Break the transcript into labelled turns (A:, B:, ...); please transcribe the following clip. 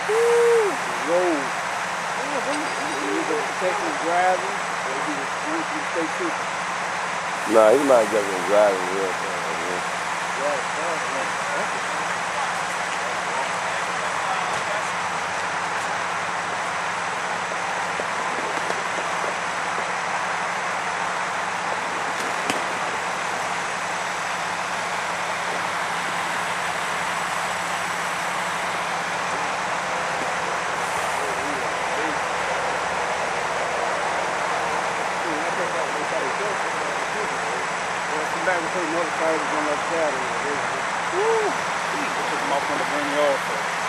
A: Road. Either protecting driving or he was trying to stay true.
B: Nah, he might just been driving real fast, man.
A: Back with those motorcycles on that side. Woo! He took them off on the burning oil.